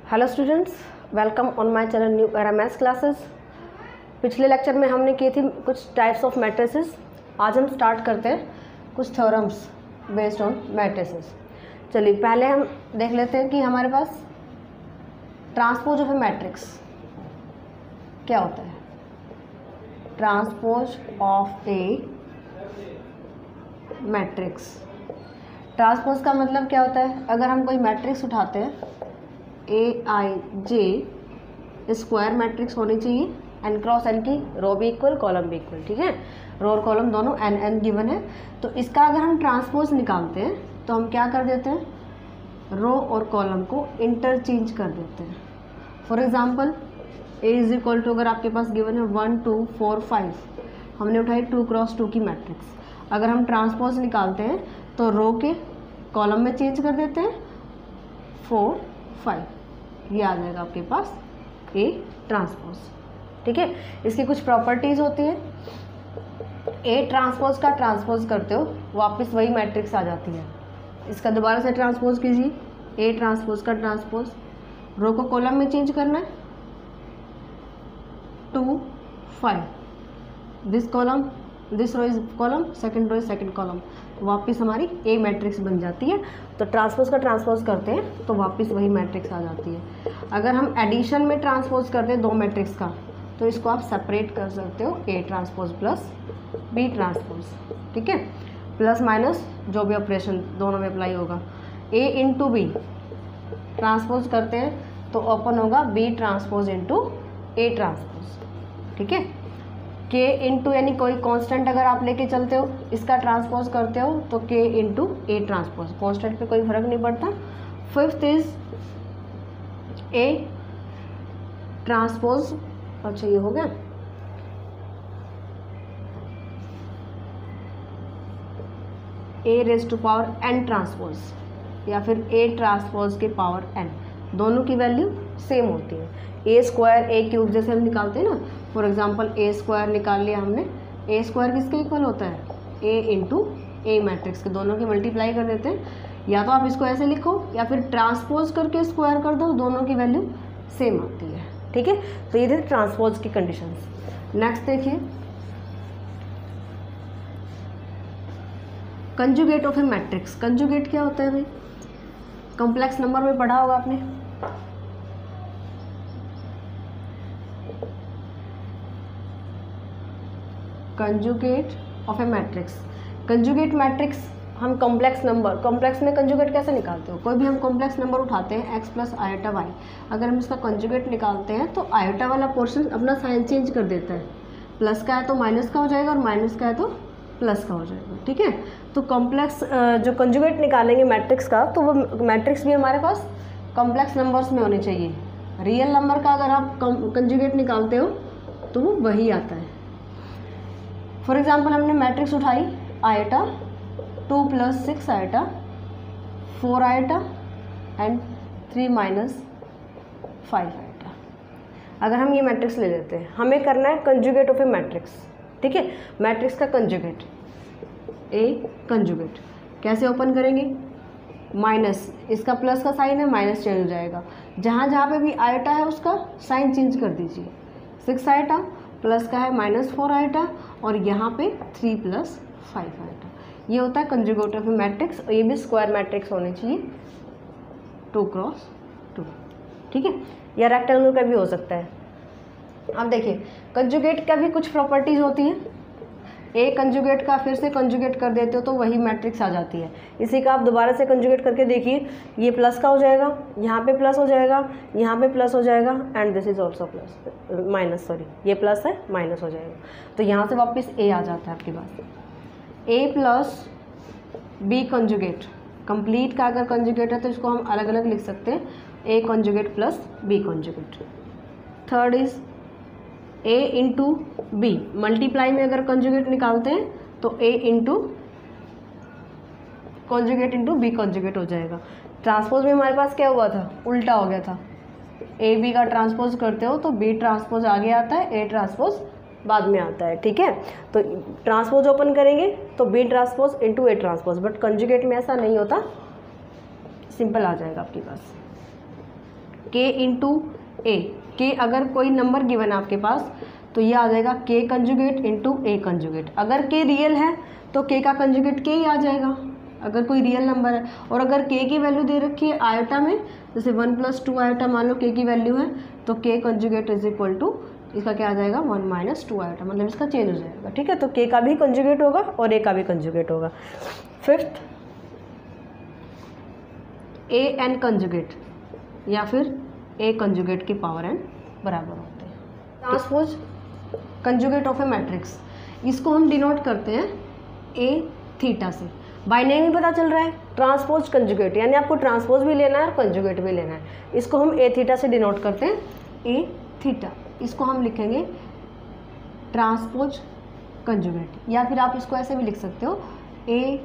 Hello students, welcome on my channel new era maths classes. पिछले lecture में हमने की थी कुछ टाइप्स ऑफ मैट्रिसेस। आज हम स्टार्ट करते हैं कुछ थ्योरम्स बेस्ड ऑन मैट्रिसेस। चलिए पहले हम देख लेते हैं कि हमारे पास ट्रांसपोज ऑफ ए मैट्रिक्स क्या होता है। Transpose of a matrix, transpose का मतलब क्या होता है? अगर हम कोई मैट्रिक्स उठाते हैं AIJ स्क्वायर मैट्रिक्स होनी चाहिए, n क्रॉस n की रो भी इक्वल कॉलम भी इक्वल, ठीक है। रो और कॉलम दोनों n गिवन है। तो इसका अगर हम ट्रांसपोज निकालते हैं तो हम क्या कर देते हैं, रो और कॉलम को इंटरचेंज कर देते हैं। For example A is equal to, अगर आपके पास गिवन है 1 2 4 5, हमने उठाई 2 क्रॉस 2 की मैट्रिक्स। अगर हम ट्रांसपोज निकालते हैं तो रो के कॉलम में चेंज कर देते हैं 4 5, ये आ जाएगा आपके पास A ट्रांसपोज, ठीक है। इसकी कुछ प्रॉपर्टीज़ होती है। A ट्रांसपोज का ट्रांसपोज करते हो वापस वही मैट्रिक्स आ जाती है। इसका दोबारा से ट्रांसपोज कीजिए, A ट्रांसपोज का ट्रांसपोज, रो को कॉलम में चेंज करना है 2 5, this column this row is column, second row is second column, वापस हमारी ए मैट्रिक्स बन जाती है। तो ट्रांसपोज का ट्रांसपोज करते हैं तो वापस वही मैट्रिक्स आ जाती है। अगर हम एडिशन में ट्रांसपोज करते हैं दो मैट्रिक्स का तो इसको आप सेपरेट कर सकते हो, A transpose plus B transpose, ठीक है। प्लस माइनस जो भी ऑपरेशन दोनों में अप्लाई होगा। ए इंटू बी ट्रांसपोज करते हैं तो ओपन होगा B transpose into A transpose, ठीक है। के इंटू यानी कोई कांस्टेंट अगर आप लेके चलते हो, इसका ट्रांसपोज करते हो तो के इंटू ए ट्रांसपोज, कांस्टेंट पे कोई फर्क नहीं पड़ता। फिफ्थ इज ए ट्रांसपोज, अच्छा ये हो गया। A raise to power N transpose या फिर ए ट्रांसपोज के पावर एन, दोनों की वैल्यू सेम होती है। ए स्क्वायर ए क्यूब जैसे हम निकालते हैं ना, फॉर एग्जांपल ए स्क्वायर निकाल लिया हमने, ए स्क्वायर किसके इक्वल होता है, ए इंटू ए मैट्रिक्स के, दोनों की मल्टीप्लाई कर देते हैं। या तो आप इसको ऐसे लिखो या फिर ट्रांसपोज करके स्क्वायर कर दो, दोनों की वैल्यू सेम आती है, ठीक है। तो ये थे ट्रांसपोज की कंडीशंस। नेक्स्ट देखिए conjugate of a matrix. Conjugate क्या होता है भाई? कॉम्प्लेक्स नंबर में पढ़ा होगा आपने। Conjugate of a matrix, conjugate matrix हम कॉम्प्लेक्स नंबर, कॉम्प्लेक्स में कंजुगेट कैसे निकालते हो? कोई भी हम कॉम्प्लेक्स नंबर उठाते हैं एक्स प्लस आयोटा वाई, अगर हम इसका कंजुगेट निकालते हैं तो आयोटा वाला पोर्शन अपना साइन चेंज कर देता है, प्लस का है तो माइनस का हो जाएगा और माइनस का है तो प्लस का हो जाएगा, ठीक है। तो कॉम्प्लेक्स जो कंजुगेट निकालेंगे मैट्रिक्स का, तो वो मैट्रिक्स भी हमारे पास कॉम्प्लेक्स नंबर्स में होने चाहिए। रियल नंबर का अगर आप कंजुगेट निकालते हो तो वो वही आता है। फॉर एग्जाम्पल हमने मैट्रिक्स उठाई iota 2 + 6 iota 4 iota and 3 - 5 iota. अगर हम ये मैट्रिक्स ले लेते हैं, हमें करना है कंजुगेट ऑफ ए मैट्रिक्स, ठीक है। मैट्रिक्स का कंजुगेट, ए कंजुगेट कैसे ओपन करेंगे? माइनस, इसका प्लस का साइन है, माइनस चेंज हो जाएगा। जहाँ जहाँ पे भी आयोटा है उसका साइन चेंज कर दीजिए। 6 आयोटा प्लस का है -4 आयोटा और यहाँ पे 3 + 5 आयोटा। ये होता है कंजुगेट ऑफ ए मैट्रिक्स, और ये भी स्क्वायर मैट्रिक्स होने चाहिए 2 क्रॉस 2, ठीक है। या रेक्टेंगल का भी हो सकता है। अब देखिए कंजुगेट का भी कुछ प्रॉपर्टीज़ होती हैं। ए कंजुगेट का फिर से कंजुगेट कर देते हो तो वही मैट्रिक्स आ जाती है। इसी का आप दोबारा से कंजुगेट करके देखिए, ये प्लस का हो जाएगा, यहाँ पे प्लस हो जाएगा, यहाँ पे प्लस हो जाएगा and this is also plus minus, sorry ये प्लस है माइनस हो जाएगा। तो यहाँ से वापस ए आ जाता है आपके पास। A plus B conjugate, complete का अगर कंजुगेट है तो इसको हम अलग अलग लिख सकते हैं, A conjugate plus B conjugate. Third is A into B, multiply में अगर कंजुगेट निकालते हैं तो A into conjugate into B conjugate हो जाएगा। ट्रांसपोज में हमारे पास क्या हुआ था, उल्टा हो गया था। ए बी का ट्रांसपोज करते हो तो बी ट्रांसपोज आगे आता है, ए ट्रांसपोज बाद में आता है, ठीक है। तो ट्रांसपोज ओपन करेंगे तो B transpose into A transpose, but conjugate में ऐसा नहीं होता, सिंपल आ जाएगा आपके पास। k इंटू ए, के अगर कोई नंबर गिवन है आपके पास तो ये आ जाएगा k conjugate into A conjugate. अगर k रियल है तो k का कंजुगेट k ही आ जाएगा अगर कोई रियल नंबर है। और अगर k की वैल्यू दे रखी है आयोटा में, जैसे 1 + 2 आयोटा मान लो k की वैल्यू है, तो k conjugate is equal to इसका क्या आ जाएगा 1 - 2 आयोटा, मतलब इसका चेंज हो जाएगा। ठीक है, तो k का भी कंजुगेट होगा और a का भी कंजुगेट होगा। फिफ्थ, a n कंजुगेट या फिर a कंजुगेट की पावर n बराबर होते हैं। Transpose conjugate of a matrix, इसको हम डिनोट करते हैं a थीटा से। बाय नेम ही पता चल रहा है ट्रांसपोज कंजुगेट, यानी आपको ट्रांसपोज भी लेना है और कंजुगेट भी लेना है। इसको हम a थीटा से डिनोट करते हैं, a थीटा। इसको हम लिखेंगे ट्रांसपोज कंजुगेट, या फिर आप इसको ऐसे भी लिख सकते हो a,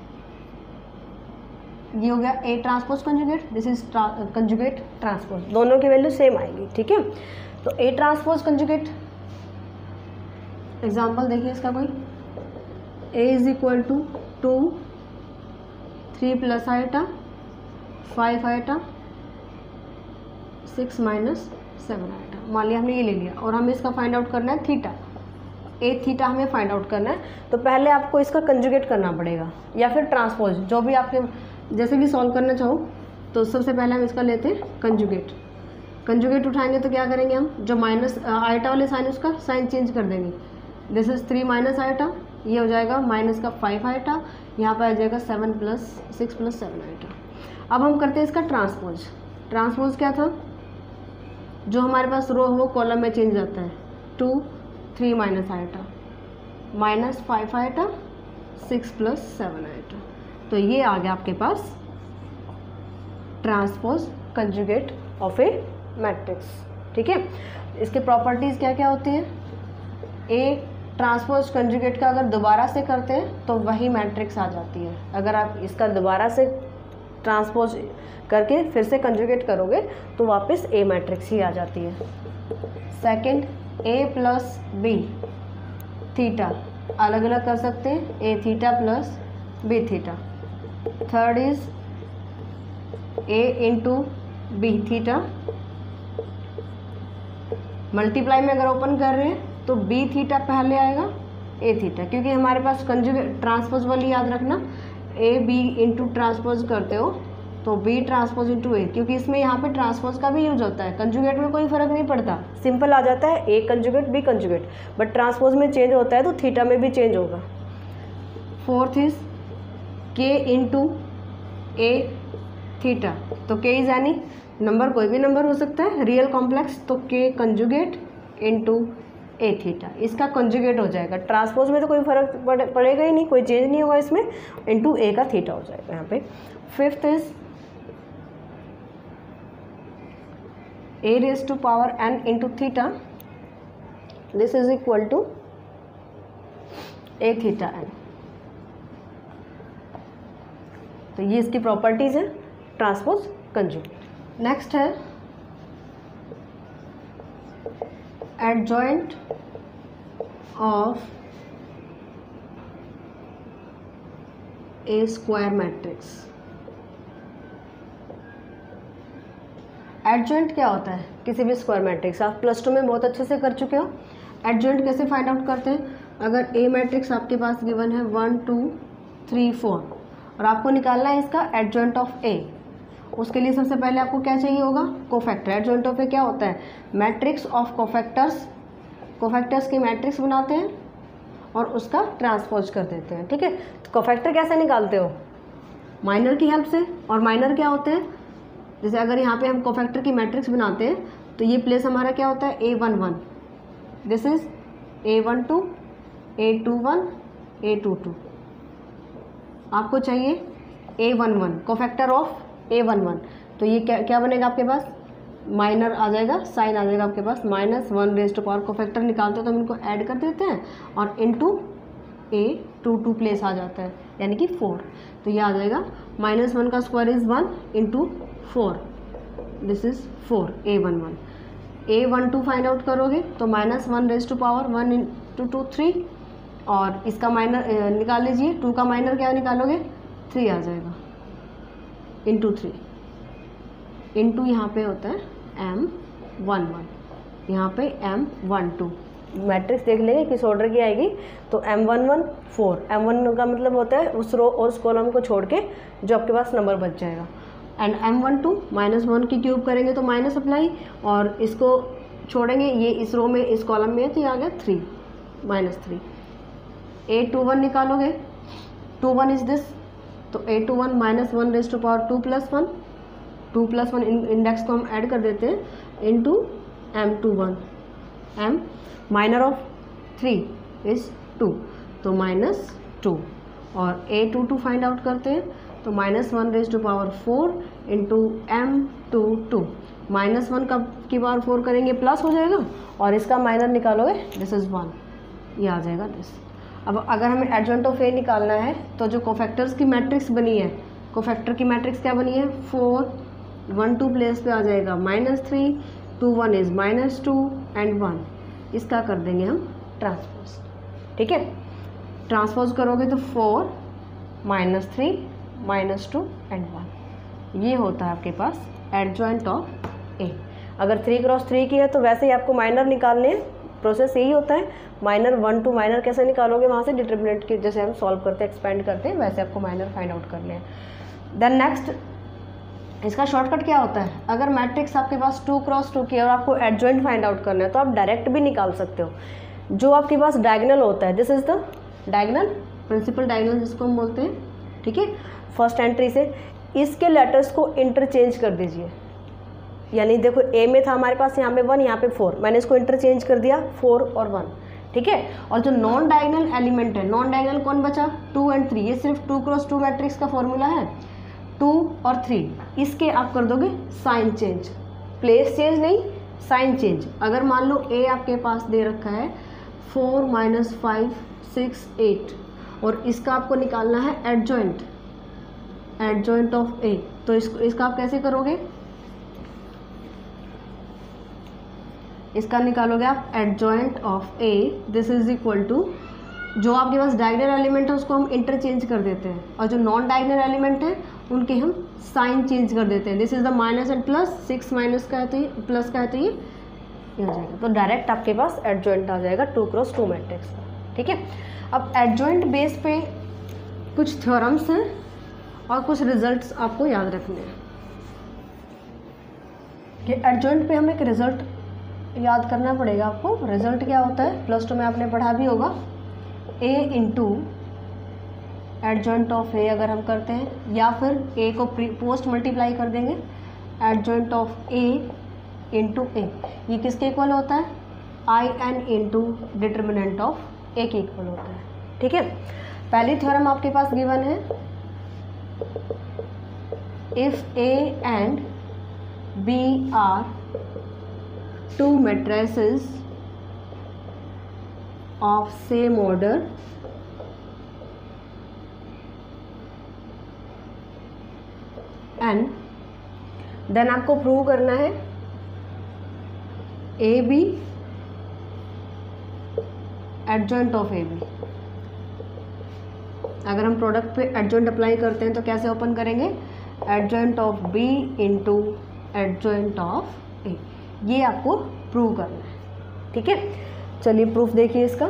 ये हो गया a transpose conjugate, this is conjugate transpose, दोनों की वैल्यू सेम आएगी। ठीक है, तो a ट्रांसपोज कंजुगेट, एग्जाम्पल देखिए इसका कोई, a is equal to 2 3 + iota 5 iota 6 - 7 iota, मान लिया हमने ये ले लिया और हमें इसका फाइंड आउट करना है थीटा, ए थीटा हमें फाइंड आउट करना है। तो पहले आपको इसका कंजुगेट करना पड़ेगा या फिर ट्रांसपोज, जो भी आपके जैसे भी सॉल्व करना चाहो। तो सबसे पहले हम इसका लेते हैं कंजुगेट। कंजुगेट उठाएंगे तो क्या करेंगे हम, जो माइनस आयोटा वाले साइन उसका साइन चेंज कर देंगे। दिस इज 3 - आयोटा, ये हो जाएगा माइनस का 5 आयोटा, यहाँ पर आ जाएगा 7 + 6 + 7 आयोटा। अब हम करते हैं इसका ट्रांसपोज। ट्रांसपोज क्या था, जो हमारे पास रो हो वो कॉलम में चेंज जाता है। 2 3 - आयोटा -5 आयोटा 6 + 7 आयोटा, तो ये आ गया आपके पास transpose conjugate of a matrix. ठीक है, इसके प्रॉपर्टीज़ क्या क्या होती है, ए ट्रांसपोज कंजुगेट का अगर दोबारा से करते हैं तो वही मैट्रिक्स आ जाती है। अगर आप इसका दोबारा से ट्रांसपोज करके फिर से कंजुगेट करोगे तो वापस ए मैट्रिक्स ही आ जाती है। सेकंड, a + b थीटा अलग अलग कर सकते हैं, a theta + b theta. Third is a × b theta, multiply में अगर ओपन कर रहे हैं तो b थीटा पहले आएगा a थीटा, क्योंकि हमारे पास कंजुगेट ट्रांसपोज वाली याद रखना, a b × ट्रांसपोज करते हो तो b ट्रांसपोज × a, क्योंकि इसमें यहाँ पे ट्रांसपोज का भी यूज होता है। कंजुगेट में कोई फर्क नहीं पड़ता, सिंपल आ जाता है a conjugate b conjugate, but transpose में चेंज होता है तो थीटा में भी चेंज होगा। Fourth is k × a theta, तो k इज एनी नंबर, कोई भी नंबर हो सकता है रियल कॉम्प्लेक्स, तो k कंजुगेट × a थीटा, इसका कंजुगेट हो जाएगा। ट्रांसपोज में तो कोई फर्क पड़ेगा ही नहीं, कोई चेंज नहीं होगा इसमें, × a का थीटा हो जाएगा यहाँ पे। Fifth is a⁴n × theta, this is equal to a theta n। तो ये इसकी प्रॉपर्टीज है ट्रांसपोज कंजुगेट। नेक्स्ट है adjoint of a square matrix. Adjoint क्या होता है किसी भी स्क्वायर मैट्रिक्स, आप +2 में बहुत अच्छे से कर चुके हो। एडजॉइंट कैसे फाइंड आउट करते हैं, अगर ए मैट्रिक्स आपके पास गिवन है 1 2 3 4 और आपको निकालना है इसका एडजॉइंट ऑफ ए, उसके लिए सबसे पहले आपको क्या चाहिए होगा, कोफैक्टर। एडजॉइंट ऑफ ए क्या होता है, मैट्रिक्स ऑफ कोफैक्टर्स, कोफैक्टर्स की मैट्रिक्स बनाते हैं और उसका ट्रांसपोज कर देते हैं। ठीक है, तो कोफैक्टर कैसे निकालते हो, माइनर की हेल्प से। और माइनर क्या होते हैं, जैसे अगर यहाँ पे हम कोफैक्टर की मैट्रिक्स बनाते हैं तो ये प्लेस हमारा क्या होता है A11, this is A12 A21 A22। आपको चाहिए A11 कोफैक्टर ऑफ A11, तो ये क्या बनेगा आपके पास, माइनर आ जाएगा, साइन आ जाएगा आपके पास -1⁻⁴ कोफैक्टर निकालते हो तो हम इनको ऐड कर देते हैं और इनटू A22 प्लेस आ जाता है, यानी कि 4। तो ये आ जाएगा -1 का square is 1 × 4, this is 4 A11। A12 find out करोगे तो -1⁻1 × 2 3, और इसका माइनर निकाल लीजिए, 2 का माइनर क्या निकालोगे 3 आ जाएगा × 3। इंटू यहाँ पे होता है M11, यहाँ पे M12। मैट्रिक्स देख लेंगे किस ऑर्डर की आएगी, तो M11 4, M1 का मतलब होता है उस रो और उस कॉलम को छोड़ के जो आपके पास नंबर बच जाएगा, एंड M12 -1 की क्यूब करेंगे तो माइनस अप्लाई, और इसको छोड़ेंगे, ये इस रो में इस कॉलम में है तो ये आ गया 3 -3। A21 निकालोगे, 21 इज दिस, तो A21 -1 raise to power 2 + 1, 2 + 1 index को हम ऐड कर देते हैं into M21, M minor of 3 is 2, तो -2, और A22 फाइंड आउट करते हैं, तो -1 raise to power 4 into M22, -1 का की पावर 4 करेंगे प्लस हो जाएगा, और इसका माइनर निकालोगे दिस इज़ 1, ये आ जाएगा दिस। अब अगर हमें एडजॉइंट ऑफ ए निकालना है तो जो कोफैक्टर्स की मैट्रिक्स बनी है, कोफैक्टर की मैट्रिक्स क्या बनी है, 4 1 2 प्लेस पे आ जाएगा -3, 2 1 इज़ -2 एंड 1, इसका कर देंगे हम ट्रांसपोज। ठीक है, ट्रांसपोज करोगे तो 4 -3 -2 एंड 1, ये होता है आपके पास एडजॉइंट ऑफ ए। अगर 3 क्रॉस 3 की है तो वैसे ही आपको माइनर निकालने, प्रोसेस यही होता है। माइनर 1 टू माइनर कैसे निकालोगे, वहाँ से डिटर्मिनेंट की जैसे हम सॉल्व करते हैं, एक्सपेंड करते हैं, वैसे आपको माइनर फाइंड आउट करने हैं। देन नेक्स्ट, इसका शॉर्टकट क्या होता है, अगर मैट्रिक्स आपके पास 2 क्रॉस 2 की है और आपको एडजॉइंट फाइंड आउट करना है तो आप डायरेक्ट भी निकाल सकते हो। जो आपके पास डायगोनल होता है, this is the diagonal, principal diagonal जिसको हम बोलते हैं, ठीक है, फर्स्ट एंट्री से इसके लेटर्स को इंटरचेंज कर दीजिए। यानी देखो ए में था हमारे पास यहाँ पे 1, यहाँ पे 4, मैंने इसको इंटरचेंज कर दिया 4 और 1, ठीक है। और जो नॉन डायगोनल एलिमेंट है, नॉन डायगोनल कौन बचा, 2 और 3, ये सिर्फ 2 क्रॉस 2 मैट्रिक्स का फॉर्मूला है, 2 और 3, इसके आप कर दोगे साइन चेंज, प्लेस चेंज नहीं, साइन चेंज। अगर मान लो ए आपके पास दे रखा है 4 - 5 6 8, और इसका आपको निकालना है एडजॉइंट, एडजॉइंट ऑफ ए, तो इसका आप कैसे करोगे, इसका निकालोगे आप adjoint of A, this is equal to, जो आपके पास डायगोनल एलिमेंट है उसको हम इंटरचेंज कर देते हैं, और जो नॉन डायगोनल एलिमेंट है उनके हम साइन चेंज कर देते हैं। This is the minus and plus, 6 minus का है तो ये प्लस का है तो ये हो जाएगा, तो डायरेक्ट आपके पास एडजॉइंट आ जाएगा 2 क्रॉस 2 मैट्रिक्स का। ठीक है, अब एडजॉइंट बेस पे कुछ थ्योरम्स हैं और कुछ रिजल्ट्स आपको याद रखने हैं कि एडजॉइंट पे हम एक रिजल्ट याद करना पड़ेगा आपको। रिजल्ट क्या होता है, +2 में आपने पढ़ा भी होगा, A into adjoint of A अगर हम करते हैं, या फिर ए को पोस्ट मल्टीप्लाई कर देंगे, adjoint of A into A, ये किसके इक्वल होता है, IN into determinant of A के इक्वल होता है। ठीक है, पहली थ्योरम आपके पास गिवन है, if A and B are 2 matrices of same order and then आपको प्रूव करना है A B adjoint of A B. अगर हम प्रोडक्ट पे एडजॉइंट अप्लाई करते हैं तो कैसे ओपन करेंगे, adjoint of B into adjoint of A, ये आपको प्रूव करना है। ठीक है, चलिए प्रूफ देखिए इसका,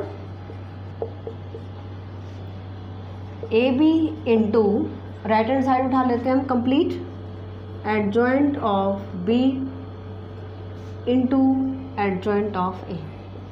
A B into right hand side उठा लेते हैं हम, complete adjoint of B into adjoint of A.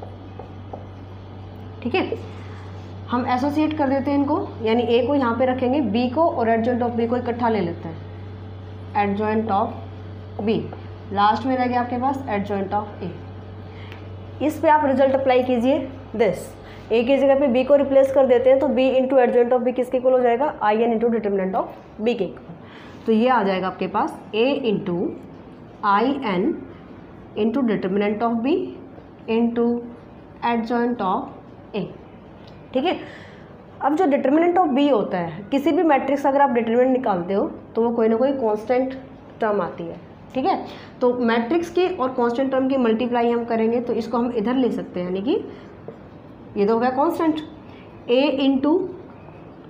ठीक है, हम एसोसिएट कर देते हैं इनको, यानी ए को यहाँ पे रखेंगे, बी को और एडजॉइंट ऑफ बी को इकट्ठा ले लेते हैं, एडजॉइंट ऑफ बी, लास्ट में रह गया आपके पास एडजॉइंट ऑफ ए। इस पे आप रिजल्ट अप्लाई कीजिए, दिस ए की जगह पे बी को रिप्लेस कर देते हैं तो B into adjoint of B किसके इक्वल हो जाएगा, IN into determinant of B के इक्वल। तो ये आ जाएगा आपके पास A into IN into determinant of B into adjoint of A. ठीक है, अब जो डिटर्मिनेंट ऑफ बी होता है, किसी भी मैट्रिक्स अगर आप डिटर्मिनेंट निकालते हो तो वो कोई ना कोई कांस्टेंट टर्म आती है। ठीक है, तो मैट्रिक्स की और कांस्टेंट टर्म की मल्टीप्लाई हम करेंगे तो इसको हम इधर ले सकते हैं, यानी कि ये तो हो गया constant, A into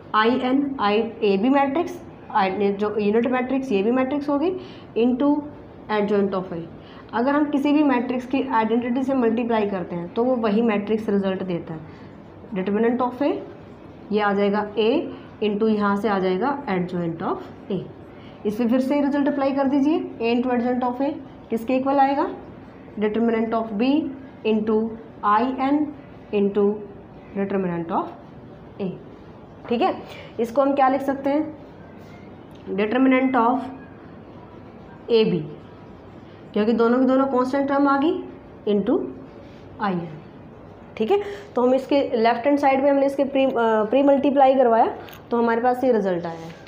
IN, A B matrix, जो यूनिट मैट्रिक्स ये भी मैट्रिक्स होगी, इंटू एडजॉइंट ऑफ ए। अगर हम किसी भी मैट्रिक्स की आइडेंटिटी से मल्टीप्लाई करते हैं तो वो वही मैट्रिक्स रिजल्ट देता है। डिटरमिनेंट ऑफ ए ये आ जाएगा ए इंटू यहाँ से आ जाएगा एडजॉइंट ऑफ ए। इसमें फिर से रिजल्ट अप्लाई कर दीजिए, A into adjoint of A किसके इक्वल आएगा, determinant of B into I N into determinant of A. ठीक है, इसको हम क्या लिख सकते हैं, डिटरमिनेंट ऑफ ए बी, क्योंकि दोनों की दोनों कांस्टेंट टर्म आ गई, इंटू आई एन। ठीक है, तो हम इसके लेफ्ट हैंड साइड में हमने इसके प्री मल्टीप्लाई करवाया तो हमारे पास ये रिजल्ट आया है।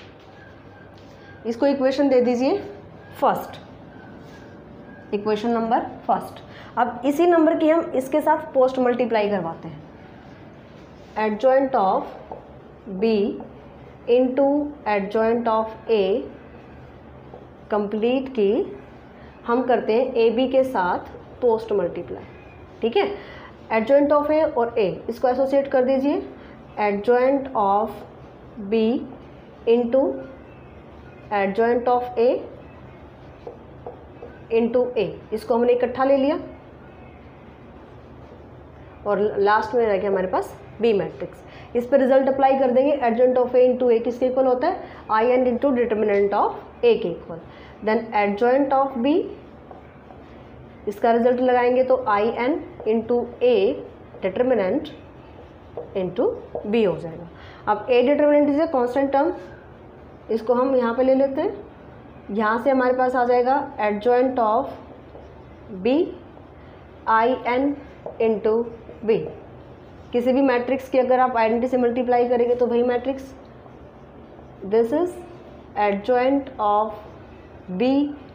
इसको इक्वेशन दे दीजिए फर्स्ट, इक्वेशन नंबर फर्स्ट। अब इसी नंबर की हम इसके साथ पोस्ट मल्टीप्लाई करवाते हैं, adjoint of B into adjoint of A complete की हम करते हैं ए बी के साथ पोस्ट मल्टीप्लाई। ठीक है, एडजॉइंट ऑफ ए और ए इसको एसोसिएट कर दीजिए, adjoint of B into adjoint of A into A, इसको हमने इकट्ठा ले लिया और लास्ट में रह गया हमारे पास बी मैट्रिक्स। इस पर रिजल्ट अप्लाई कर देंगे, adjoint of A into A किसके इक्वल होता है, I N into determinant of A के equal. Then adjoint of B, इसका रिजल्ट लगाएंगे तो I N into A determinant into B हो जाएगा। अब A determinant is a constant term, इसको हम यहाँ पे ले लेते हैं, यहाँ से हमारे पास आ जाएगा adjoint of B I N into B. किसी भी मैट्रिक्स की अगर आप आइडेंटिटी से मल्टीप्लाई करेंगे तो वही matrix, this is adjoint of B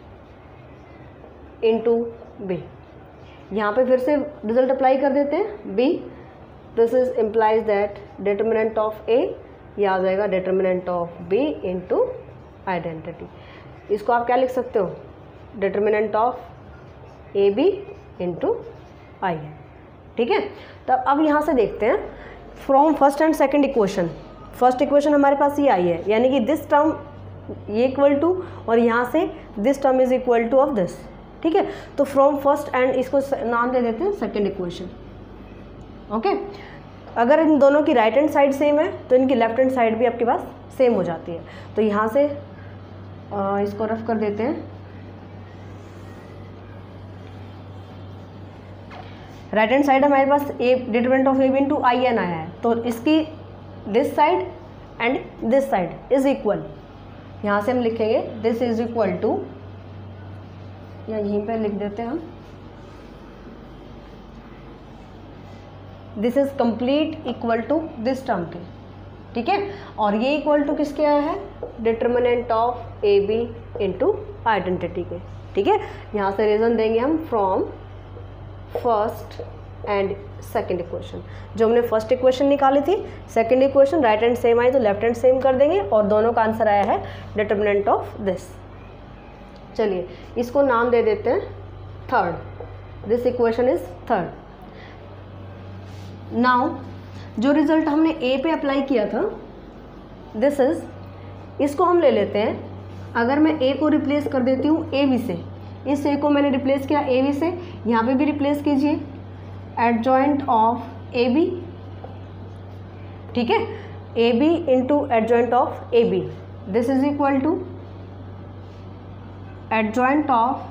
into B. यहाँ पे फिर से रिजल्ट अप्लाई कर देते हैं, B, this is implies that determinant of A, ये आ जाएगा determinant of B into identity. इसको आप क्या लिख सकते हो, determinant of A B into I है। ठीक है, तब अब यहाँ से देखते हैं from first and second equation. First equation हमारे पास ये आई है, यानी कि दिस टर्म ये इक्वल टू और यहाँ से this term is equal to of this. ठीक है, तो फ्रॉम फर्स्ट एंड इसको नाम दे देते हैं सेकंड इक्वेशन। ओके, अगर इन दोनों की राइट हैंड साइड सेम है तो इनकी लेफ्ट हैंड साइड भी आपके पास सेम हो जाती है। तो यहाँ से इसको रफ कर देते हैं, राइट हैंड साइड हमारे पास A determinant of A B into I N आया है, तो इसकी this side and this side is equal. यहाँ से हम लिखेंगे दिस इज इक्वल टू, या यहीं पे लिख देते हैं हम, this is complete equal to this term के। ठीक है, और ये इक्वल टू किसके आया है, determinant of A B into identity के। ठीक है, यहाँ से रीजन देंगे हम from first and second equation. जो हमने फर्स्ट इक्वेशन निकाली थी, second equation right hand same आई तो लेफ्ट हैंड सेम कर देंगे, और दोनों का आंसर आया है डिटरमिनेंट ऑफ दिस। चलिए इसको नाम दे देते हैं third, this equation is third. Now जो रिजल्ट हमने ए पे अप्लाई किया था, दिस इज, इसको हम ले लेते हैं। अगर मैं ए को रिप्लेस कर देती हूँ ए बी से, इस ए को मैंने रिप्लेस किया ए बी से, यहाँ पे भी रिप्लेस कीजिए एडजॉइंट ऑफ ए बी। ठीक है, A B into adjoint of A B, this is equal to adjoint of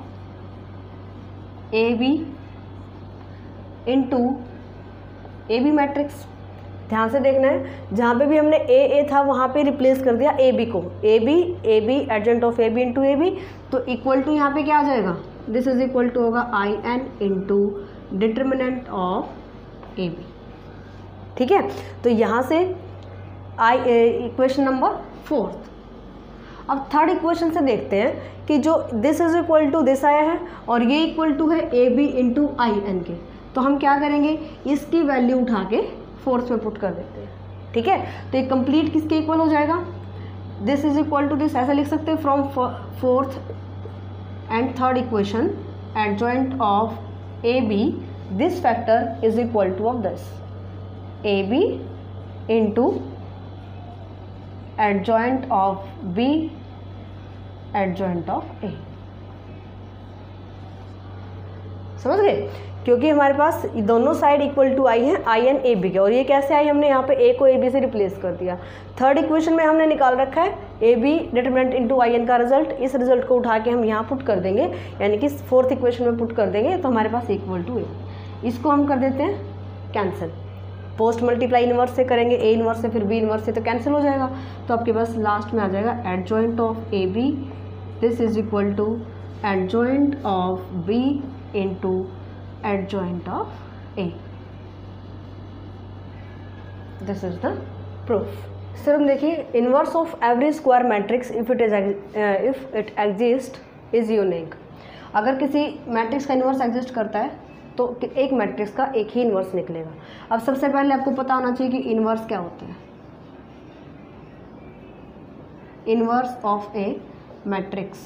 A B into A B matrix. ध्यान से देखना है, जहाँ पे भी हमने ए था वहाँ पे रिप्लेस कर दिया ए बी को, A B adjoint of A B into A B, तो इक्वल टू यहाँ पे क्या आ जाएगा, दिस इज इक्वल टू होगा I N into determinant of A B. ठीक है, तो यहाँ से इक्वेशन नंबर फोर्थ। अब थर्ड इक्वेशन से देखते हैं कि जो this is equal to this आया है और ये इक्वल टू है A B into I N के, तो हम क्या करेंगे, इसकी वैल्यू उठा के फोर्थ में पुट कर देते हैं। ठीक है, तो ये कंप्लीट किसके इक्वल हो जाएगा, this is equal to this, ऐसा लिख सकते हैं from fourth and third equation adjoint of A B, this factor is equal to of this A B into adjoint of B adjoint of A. समझ गए, क्योंकि हमारे पास दोनों साइड इक्वल टू आई है, आई एन ए बी के, और ये कैसे आई, हमने यहाँ पे ए को ए बी से रिप्लेस कर दिया। थर्ड इक्वेशन में हमने निकाल रखा है A B determinant into I N का रिजल्ट, इस रिजल्ट को उठा के हम यहाँ पुट कर देंगे, यानी कि फोर्थ इक्वेशन में पुट कर देंगे, तो हमारे पास इक्वल टू ए। इसको हम कर देते हैं कैंसिल, पोस्ट मल्टीप्लाई इनवर्स से करेंगे, ए इनवर्स से फिर बी इनवर्स से, तो कैंसिल हो जाएगा। तो आपके पास लास्ट में आ जाएगा adjoint of A B, this is equal to adjoint of B into adjoint of A. This is the proof. Sir हम देखिए, inverse of every square matrix if it exist is unique. अगर किसी matrix का inverse exist करता है तो एक matrix का एक ही इनवर्स निकलेगा। अब सबसे पहले आपको पता होना चाहिए कि इनवर्स क्या होता है। इनवर्स ऑफ ए मैट्रिक्स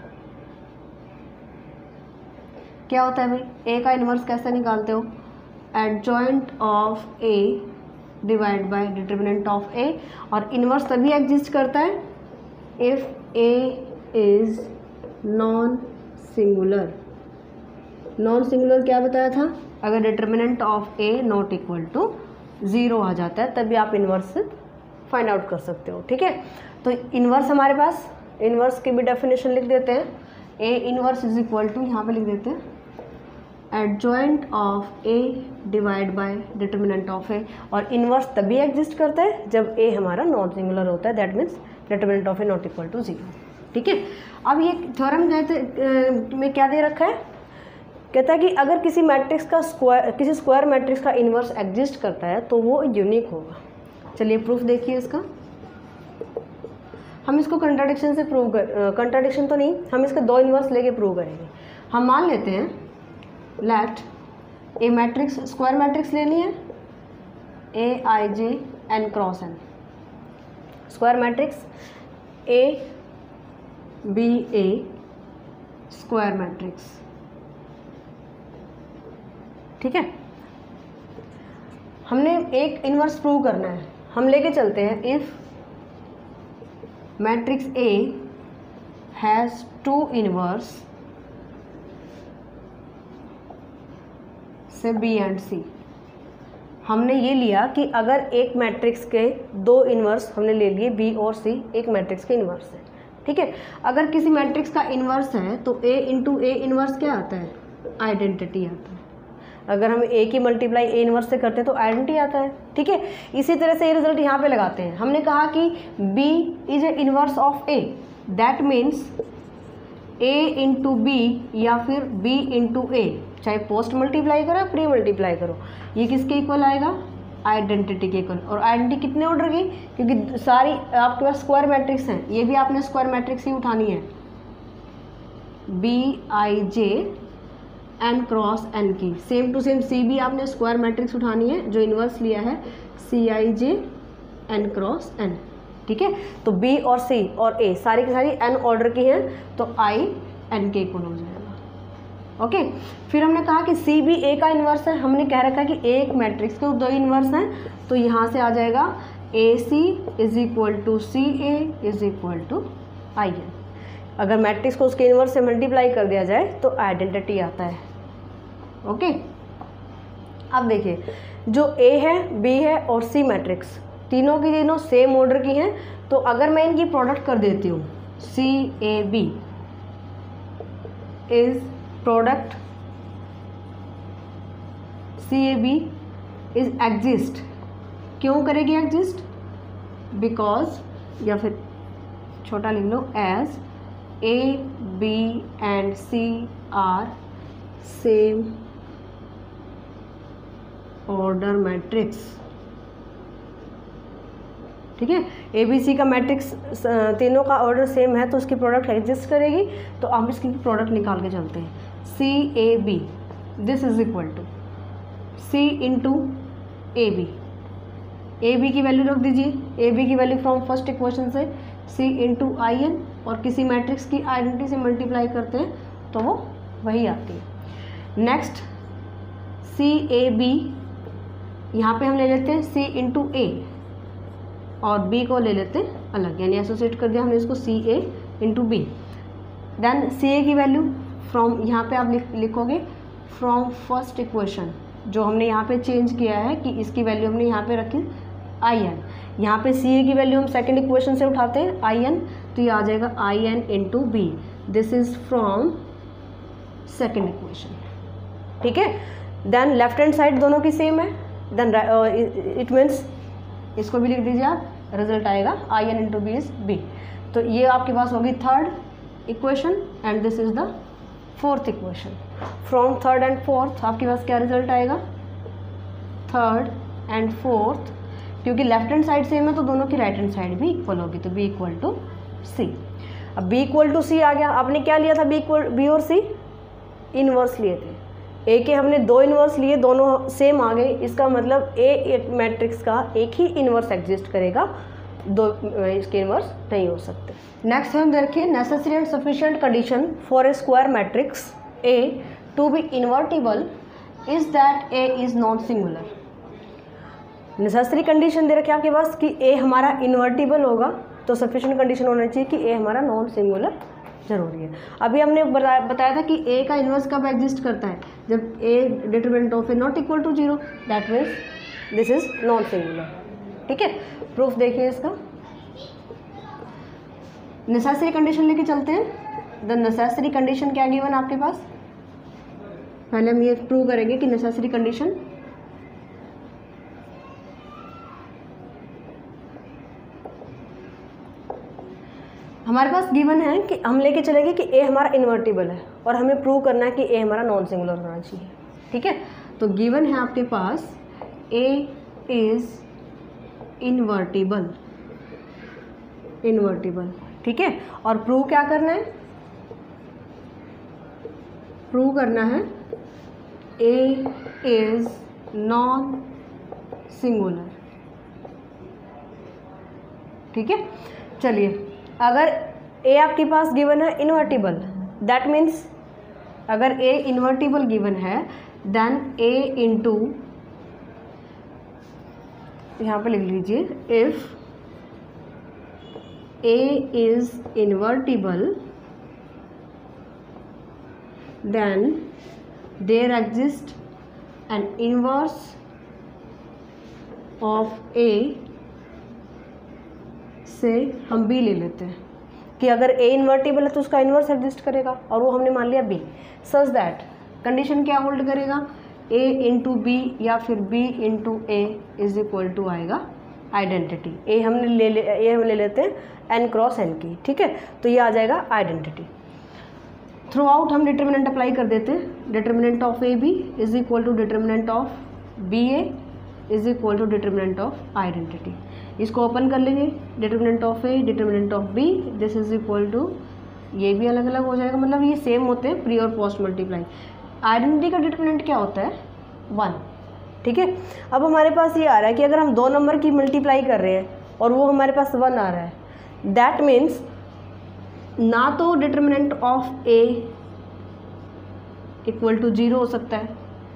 क्या होता है भाई, ए का इनवर्स कैसे निकालते हो, adjoint of A divide by determinant of A, और इनवर्स तभी एग्जिस्ट करता है if A is non singular. Non singular क्या बताया था, अगर determinant of A not equal to 0 आ जाता है तभी आप इनवर्स फाइंड आउट कर सकते हो। ठीक है, तो इनवर्स हमारे पास, इनवर्स की भी डेफिनेशन लिख देते हैं, A inverse is equal to, यहाँ पे लिख देते हैं adjoint of A divide by determinant of A, और इनवर्स तभी एग्जिस्ट करता है जब ए हमारा नॉन सिंगुलर होता है, that means determinant of A not equal to 0। ठीक है, अब ये थ्योरम कहते में क्या दे रखा है, कहता है कि अगर किसी मैट्रिक्स का किसी स्क्वायर मैट्रिक्स का इन्वर्स एग्जिस्ट करता है तो वो यूनिक होगा। चलिए प्रूफ देखिए इसका। हम इसको कंट्राडिक्शन से प्रूव कंट्राडिक्शन तो नहीं, हम इसका 2 इन्वर्स लेके प्रूव करेंगे। हम मान लेते हैं let A matrix, square matrix लेनी है, A I J N cross N, square matrix A be a square matrix. ठीक है, हमने एक इनवर्स प्रूव करना है, हम लेके चलते हैं if matrix A has 2 inverse से बी एंड सी। हमने ये लिया कि अगर एक मैट्रिक्स के 2 इनवर्स हमने ले लिए, बी और सी एक मैट्रिक्स के इनवर्स है। ठीक है, अगर किसी मैट्रिक्स का इनवर्स है तो ए इंटू ए इनवर्स क्या आता है, आइडेंटिटी आता है। अगर हम ए की मल्टीप्लाई ए इनवर्स से करते हैं तो आइडेंटिटी आता है। ठीक है, इसी तरह से ये रिजल्ट यहाँ पे लगाते हैं। हमने कहा कि B is a inverse of A, that means A into B या फिर B इंटू ए, चाहे पोस्ट मल्टीप्लाई करो प्री मल्टीप्लाई करो, ये किसके इक्वल आएगा, आइडेंटिटी के इक्वल। और आइडेंटिटी कितने ऑर्डर की, क्योंकि सारी आपके पास स्क्वायर मैट्रिक्स हैं, ये भी आपने स्क्वायर मैट्रिक्स ही उठानी है, B I J N cross N की। सेम टू सेम सी भी आपने स्क्वायर मैट्रिक्स उठानी है, जो इन्वर्स लिया है C I J N cross N. ठीक है, तो बी और सी और ए सारी की सारी एन ऑर्डर की हैं, तो आई एन के इक्वल हो जाएगा। ओके, फिर हमने कहा कि सी भी ए का इन्वर्स है, हमने कह रखा है कि एक मैट्रिक्स के 2 इन्वर्स हैं, तो यहाँ से आ जाएगा A C is equal to C A is equal to I N. अगर मैट्रिक्स को उसके इन्वर्स से मल्टीप्लाई कर दिया जाए तो आइडेंटिटी आता है। ओके, अब देखिए जो ए है, बी है और सी मैट्रिक्स तीनों की तीनों सेम ऑर्डर की हैं, तो अगर मैं इनकी प्रोडक्ट कर देती हूँ C A B is product C A B is exist, क्यों करेगी एग्जिस्ट, बिकॉज, या फिर छोटा लिख लो as A B and C are same order matrix. ठीक है, ए बी सी का मैट्रिक्स तीनों का ऑर्डर सेम है तो उसकी प्रोडक्ट एग्जिस्ट करेगी। तो हम इसकी प्रोडक्ट निकाल के चलते हैं, C A B this is equal to C into A B की वैल्यू रख दीजिए, ए बी की वैल्यू फ्रॉम फर्स्ट इक्वेशन से सी इंटू आई एन, और किसी मैट्रिक्स की आइडेंटिटी से मल्टीप्लाई करते हैं तो वो वही आती है। नेक्स्ट सी ए बी, यहाँ पे हम ले लेते हैं सी इंटू ए और बी को ले लेते हैं अलग, यानी एसोसिएट कर दिया हमने इसको C A into B. Then C A की वैल्यू फ्रॉम यहाँ पे आप लिखोगे फ्रॉम फर्स्ट इक्वेशन, जो हमने यहाँ पे चेंज किया है कि इसकी वैल्यू हमने यहाँ पे रखी in, यहाँ पे सी की वैल्यू हम सेकेंड इक्वेशन से उठाते हैं in, तो ये आ जाएगा in into B, this is from second equation. ठीक है, देन लेफ्ट हैंड साइड दोनों की सेम है, देन इट मीन्स इसको भी लिख दीजिए आप, रिजल्ट आएगा in into B is B. तो ये आपके पास होगी third equation and this is the fourth equation. From third and fourth आपके पास क्या रिजल्ट आएगा, थर्ड एंड फोर्थ, क्योंकि लेफ्ट हैंड साइड सेम है तो दोनों की राइट हैंड साइड भी इक्वल होगी, तो बी इक्वल टू सी। अब बी इक्वल टू सी आ गया, आपने क्या लिया था, बी और सी इनवर्स लिए थे, ए के हमने दो इनवर्स लिए, दोनों सेम आ गए, इसका मतलब एक मैट्रिक्स का एक ही इनवर्स एग्जिस्ट करेगा, दो इसके इनवर्स नहीं हो सकते। नेक्स्ट हम देखिए necessary and sufficient condition for a square matrix A to be invertible is that A is not singular. Necessary condition दे रखे आपके पास कि ए हमारा इन्वर्टिबल होगा, तो सफिशिएंट कंडीशन होना चाहिए कि ए हमारा नॉन सिंगुलर जरूरी है। अभी हमने बताया था कि ए का इन्वर्स कब एग्जिस्ट करता है, जब A determinant of A not equal to 0, that means this is non singular. ठीक है, प्रूफ देखिए इसका, नेसेसरी कंडीशन लेके चलते हैं। द नेसेसरी कंडीशन क्या गिवन आपके पास, पहले हम ये प्रूव करेंगे कि नेसेसरी कंडीशन हमारे पास गिवन है कि हम लेके चलेंगे कि ए हमारा इन्वर्टिबल है और हमें प्रूव करना है कि ए हमारा नॉन सिंगुलर होना चाहिए। ठीक है, तो गिवन है आपके पास ए इज इन्वर्टिबल, ठीक है, और प्रूव क्या करना है, प्रूव करना है ए इज नॉन सिंगुलर। ठीक है, चलिए, अगर ए आपके पास गिवन है इन्वर्टिबल, दैट मीन्स अगर ए इन्वर्टिबल गिवन है देन ए इंटू, यहाँ पे लिख लीजिए, if A is invertible then there exist an inverse of A, से हम बी ले लेते हैं कि अगर ए इन्वर्टिबल है तो उसका इन्वर्स एग्जिस्ट करेगा, और वो हमने मान लिया बी, सच दैट कंडीशन क्या होल्ड करेगा, ए इंटू बी या फिर B into A is equal to आएगा आइडेंटिटी। ए हम ले लेते हैं एन क्रॉस एन की। ठीक है, तो ये आ जाएगा आइडेंटिटी। थ्रू आउट हम डिटर्मिनेंट अप्लाई कर देते हैं, determinant of A B is equal to determinant of B A is equal to determinant of identity. इसको ओपन कर लेंगे, determinant of A determinant of B, this is equal to, ये भी अलग अलग हो जाएगा, मतलब ये सेम होते हैं प्री और पोस्ट मल्टीप्लाई। आइडेंटिटी का डिटर्मिनेंट क्या होता है, 1। ठीक है, अब हमारे पास ये आ रहा है कि अगर हम दो नंबर की मल्टीप्लाई कर रहे हैं और वो हमारे पास 1 आ रहा है, दैट मीन्स ना तो determinant of A equal to 0 हो सकता है,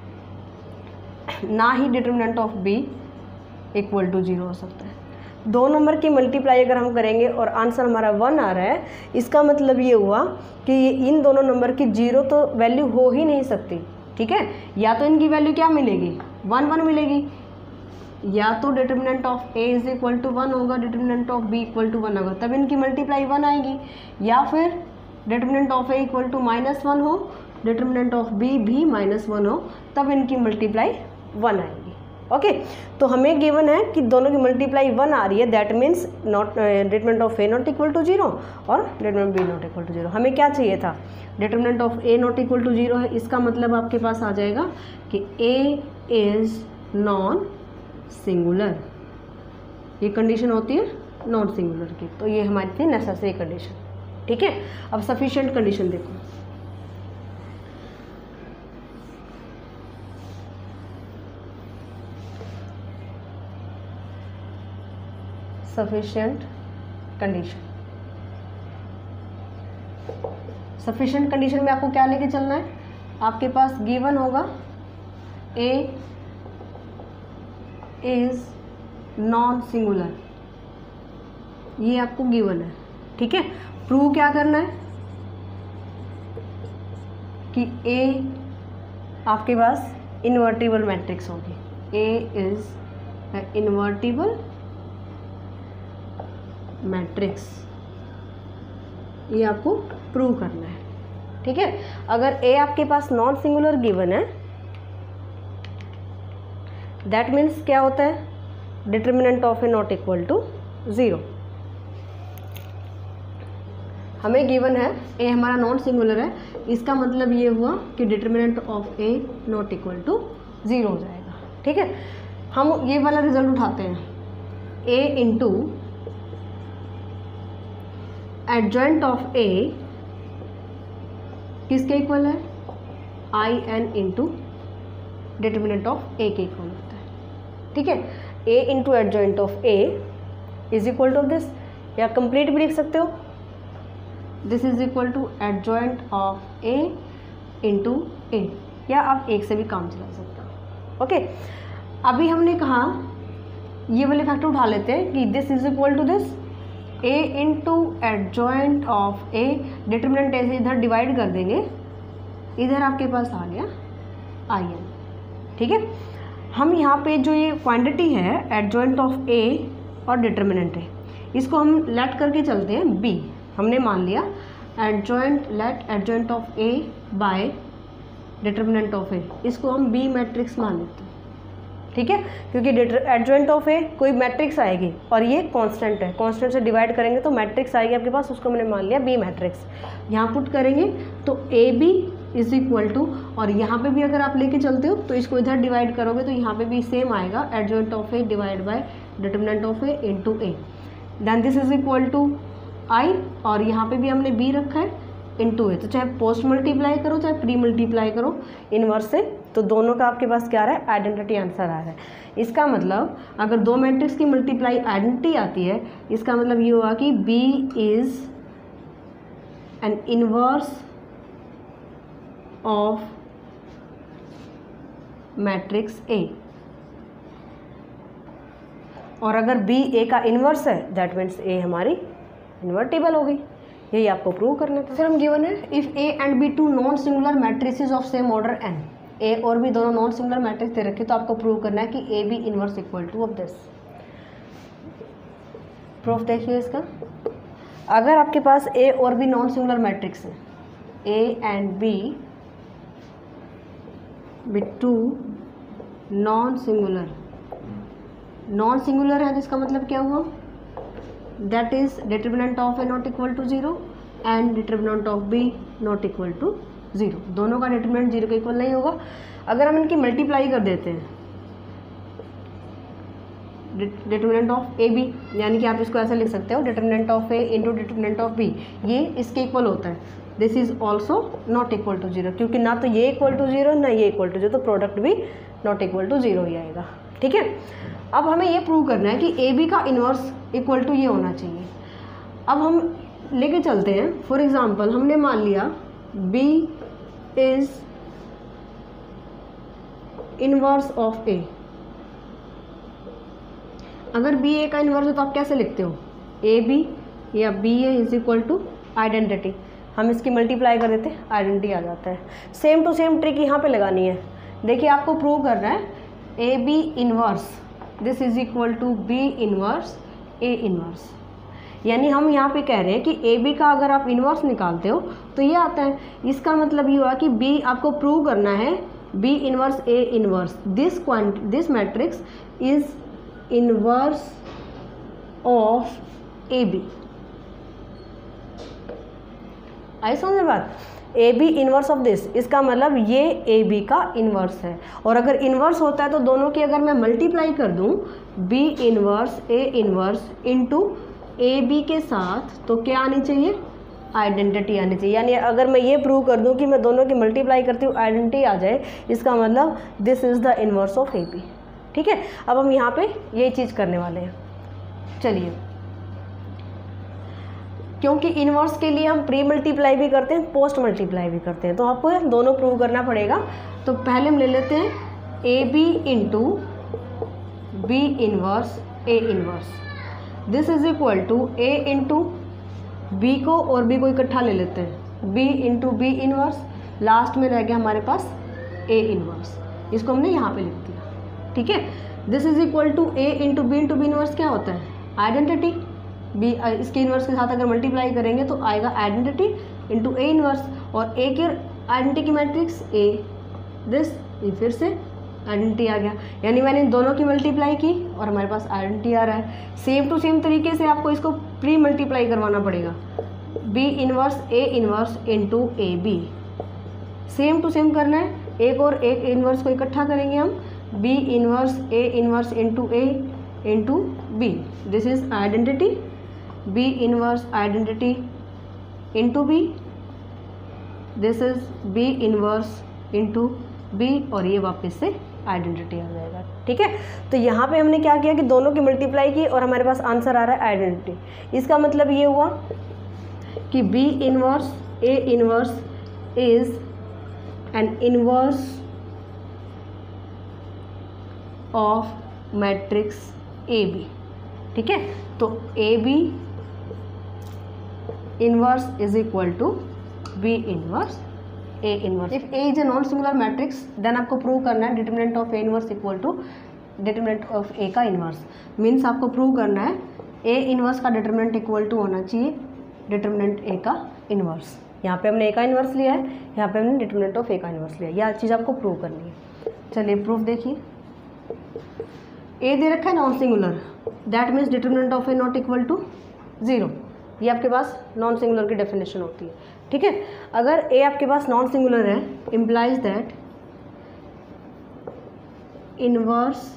ना ही determinant of B equal to 0 हो सकता है। दो नंबर की मल्टीप्लाई अगर हम करेंगे और आंसर हमारा 1 आ रहा है, इसका मतलब ये हुआ कि इन दोनों नंबर की 0 तो वैल्यू हो ही नहीं सकती। ठीक है, या तो इनकी वैल्यू क्या मिलेगी, 1 1 मिलेगी, या तो determinant of A is equal to 1 होगा, determinant of B equal to 1 होगा, तब इनकी मल्टीप्लाई 1 आएगी, या फिर determinant of A equal to -1 हो, डिटर्मिनेंट ऑफ बी भी -1 हो, तब इनकी मल्टीप्लाई 1 आएगी। ओके, तो हमें गिवन है कि दोनों की मल्टीप्लाई 1 आ रही है, that means not determinant of A not equal to 0 और determinant B not equal to 0। हमें क्या चाहिए था, determinant of A not equal to 0 है, इसका मतलब आपके पास आ जाएगा कि ए इज नॉन सिंगुलर। ये कंडीशन होती है नॉन सिंगुलर की, तो ये हमारी थी नेसेसरी कंडीशन। ठीक है, अब सफिशिएंट कंडीशन देखो, सफिशिएंट कंडीशन। सफिशिएंट कंडीशन में आपको क्या लेके चलना है, आपके पास गिवन होगा ए इज नॉन सिंगुलर, ये आपको गिवन है। ठीक है, प्रूव क्या करना है कि ए आपके पास इन्वर्टिबल मैट्रिक्स होगी। ए इज इन्वर्टिबल मैट्रिक्स, ये आपको प्रूव करना है, ठीक है। अगर ए आपके पास नॉन सिंगुलर गिवन है, दैट मीन्स क्या होता है, determinant of A not equal to 0। हमें गिवन है ए हमारा नॉन सिंगुलर है, इसका मतलब ये हुआ कि determinant of A not equal to 0 हो जाएगा, ठीक है। हम ये वाला रिजल्ट उठाते हैं, A into adjoint of A किसके इक्वल है, I N into determinant of A के इक्वल होता है, ठीक है। A into adjoint of A is equal to this, या कंप्लीट भी लिख सकते हो, this is equal to adjoint of A into A, या आप एक से भी काम चला सकते हो, ओके। अभी हमने कहा ये वाले फैक्टर उठा लेते हैं कि this is equal to this, A into adjoint of A, determinant ऐसे इधर डिवाइड कर देंगे, इधर आपके पास आ गया आई एन, ठीक है। हम यहाँ पे जो ये क्वांटिटी है एडजॉइंट ऑफ ए और डिटर्मिनेंट है, इसको हम लेट करके चलते हैं बी। हमने मान लिया adjoint, let adjoint of A by determinant of A, इसको हम बी मैट्रिक्स मान लेते हैं, ठीक है। क्योंकि एडजॉइंट ऑफ ए कोई मैट्रिक्स आएगी और ये कांस्टेंट है, कांस्टेंट से डिवाइड करेंगे तो मैट्रिक्स आएगी आपके पास, उसको मैंने मान लिया बी मैट्रिक्स। यहाँ पुट करेंगे तो A B is equal to, और यहाँ पे भी अगर आप लेके चलते हो तो इसको इधर डिवाइड करोगे तो यहाँ पे भी सेम आएगा, adjoint of A divide by determinant of A into A, then this is equal to I, और यहाँ पे भी हमने बी रखा है इंटू ए। तो चाहे पोस्ट मल्टीप्लाई करो चाहे प्री मल्टीप्लाई करो इनवर्स से, तो दोनों का आपके पास क्या आ रहा है, आइडेंटिटी आंसर आ रहा है। इसका मतलब अगर दो मैट्रिक्स की मल्टीप्लाई आइडेंटिटी आती है, इसका मतलब ये हुआ कि B is an inverse of matrix A, और अगर बी ए का इनवर्स है दैट मीन्स ए हमारी इन्वर्टिबल हो गई। यही आपको प्रूव करना था। फिर हम गिवन है if A and B two non singular matrices of same order N, A और बी दोनों नॉन सिंगुलर मैट्रिक्स दे रखे, तो आपको प्रूव करना है कि A B inverse equal to of this. Proof देखिए इसका, अगर आपके पास ए और बी नॉन सिंगुलर मैट्रिक्स है, A and B two non singular है, जिसका मतलब क्या हुआ, that is determinant of a not equal to 0 and determinant of b not equal to 0, दोनों का डिटर्मिनेंट 0 के इक्वल नहीं होगा। अगर हम इनकी मल्टीप्लाई कर देते हैं डिटर्मिनेंट ऑफ ए बी, यानी कि आप इसको ऐसा लिख सकते हो determinant of A into determinant of B, ये इसके इक्वल होता है, this is also not equal to 0, क्योंकि ना तो ये इक्वल टू 0 ना ये इक्वल टू 0, तो प्रोडक्ट भी नॉट इक्वल टू 0 ही आएगा, ठीक है। अब हमें ये प्रूव करना है कि ए बी का इन्वर्स इक्वल टू ये होना चाहिए। अब हम लेके चलते हैं, फॉर एग्जांपल हमने मान लिया B is inverse of A. अगर बी ए का इन्वर्स है तो आप कैसे लिखते हो, ए बी या B A is equal to identity, हम इसकी मल्टीप्लाई कर देते हैं आइडेंटिटी आ जाता है। सेम टू सेम ट्रिक यहाँ पे लगानी है। देखिए आपको प्रूव करना है A B inverse this is equal to B inverse A inverse, यानी हम यहाँ पे कह रहे हैं कि ए बी का अगर आप इनवर्स निकालते हो तो ये आता है। इसका मतलब ये हुआ कि बी आपको प्रूव करना है B inverse A inverse, this matrix is inverse of A B. आई समझ में बात, A B inverse of this, इसका मतलब ये ए बी का इनवर्स है, और अगर इनवर्स होता है तो दोनों की अगर मैं मल्टीप्लाई कर दूं B inverse A inverse into A B के साथ, तो क्या आनी चाहिए, आइडेंटिटी आनी चाहिए। यानी अगर मैं ये प्रूव कर दूं कि मैं दोनों की मल्टीप्लाई करती हूँ आइडेंटिटी आ जाए, इसका मतलब this is the inverse of A B, ठीक है। अब हम यहाँ पे ये चीज़ करने वाले हैं। चलिए, क्योंकि इनवर्स के लिए हम प्री मल्टीप्लाई भी करते हैं पोस्ट मल्टीप्लाई भी करते हैं, तो आपको दोनों प्रूव करना पड़ेगा। तो पहले हम ले लेते हैं A B into B inverse A inverse, this is equal to A into B को और बी को इकट्ठा ले लेते हैं, B into B inverse, last में रह गया हमारे पास ए इनवर्स, इसको हमने यहाँ पे लिख दिया, ठीक है। This is equal to A into B inverse क्या होता है, आइडेंटिटी। बी इसके इनवर्स के साथ अगर मल्टीप्लाई करेंगे तो आएगा आइडेंटिटी इंटू ए इनवर्स, और ए के आइडेंटिटी की मैट्रिक्स ए दिस, ये फिर से आइडेंटिटी आ गया, यानी मैंने इन दोनों की मल्टीप्लाई की और हमारे पास आइडेंटिटी आ रहा है। सेम टू सेम तरीके से आपको इसको प्री मल्टीप्लाई करवाना पड़ेगा, B inverse A inverse into A B, same to same करना है। एक और एक इनवर्स को इकट्ठा करेंगे हम, B inverse A inverse into A into B, this is identity, B inverse identity into B, this is B inverse into B, और ये वापस से आइडेंटिटी आ जाएगा, ठीक है। तो यहाँ पे हमने क्या किया कि दोनों की मल्टीप्लाई की और हमारे पास आंसर आ रहा है आइडेंटिटी। इसका मतलब ये हुआ कि B inverse A inverse is an inverse of matrix A B, ठीक है। तो A B inverse is equal to B inverse A inverse. If A is a non singular matrix then आपको प्रूव करना है determinant of A inverse equal to determinant of A का inverse. Means आपको prove करना है A inverse का determinant equal to होना चाहिए डिटरमिनेंट ए का इनवर्स। यहाँ पे हमने ए का इनवर्स लिया है, यहाँ पे हमने डिटरमिनेंट ऑफ ए का इनवर्स लिया है, यह चीज़ आपको प्रूव करनी है। चलिए प्रूफ देखिए, ए दे रखा है non singular, that means determinant of A not equal to 0, ये आपके पास नॉन सिंगुलर की डेफिनेशन होती है, ठीक है। अगर ए आपके पास नॉन सिंगुलर है, implies that inverse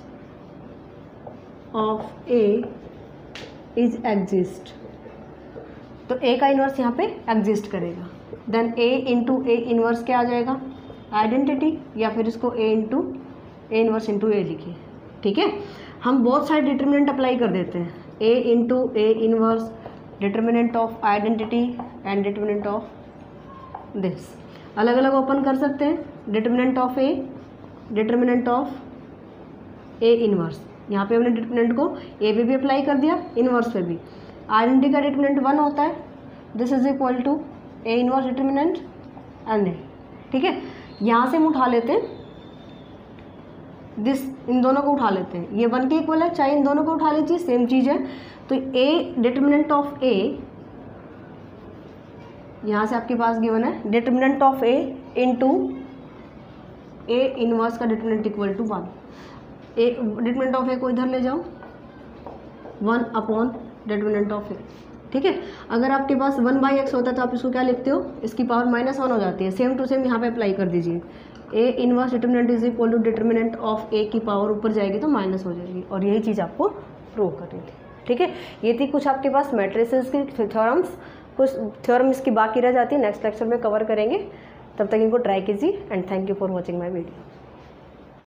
of A is exist, तो ए का इनवर्स यहाँ पे एग्जिस्ट करेगा, then A into A inverse क्या आ जाएगा, आइडेंटिटी, या फिर इसको A into A inverse into A लिखिए, ठीक है। हम बहुत सारे डिटरमिनेंट अप्लाई कर देते हैं, A into A inverse, determinant of identity and determinant of this, अलग अलग ओपन कर सकते हैं। Determinant of A, determinant of A inverse, यहाँ पे हमने डिटरमिनेंट को ए पे भी अप्लाई कर दिया, इनवर्स पे भी। आइडेंटिटी का डिटरमिनेंट 1 होता है, this is equal to A inverse determinant and A, ठीक है। यहाँ से हम उठा लेते हैं दिस, इन दोनों को उठा लेते हैं, ये 1 के इक्वल है, चाहे इन दोनों को उठा लीजिए, सेम चीज़ है। तो ए डिटरमिनेंट ऑफ ए, यहाँ से आपके पास गिवन है determinant of A into A inverse का determinant equal to 1, A determinant of A को इधर ले जाओ, 1 अपॉन डिटरमिनेंट ऑफ ए, ठीक है। अगर आपके पास 1/x होता है तो आप इसको क्या लिखते हो, इसकी पावर -1 हो जाती है। सेम टू सेम यहाँ पे अप्लाई कर दीजिए, A inverse determinant is equal to determinant of A की पावर ऊपर जाएगी तो माइनस हो जाएगी, और यही चीज़ आपको प्रूव करनी थी, ठीक है। ये थी कुछ आपके पास मैट्रिसेस की थ्योरम्स, कुछ थ्योरम इसकी बाकी रह जाती है, नेक्स्ट लेक्चर में कवर करेंगे। तब तक इनको ट्राई कीजिए and thank you for watching my video.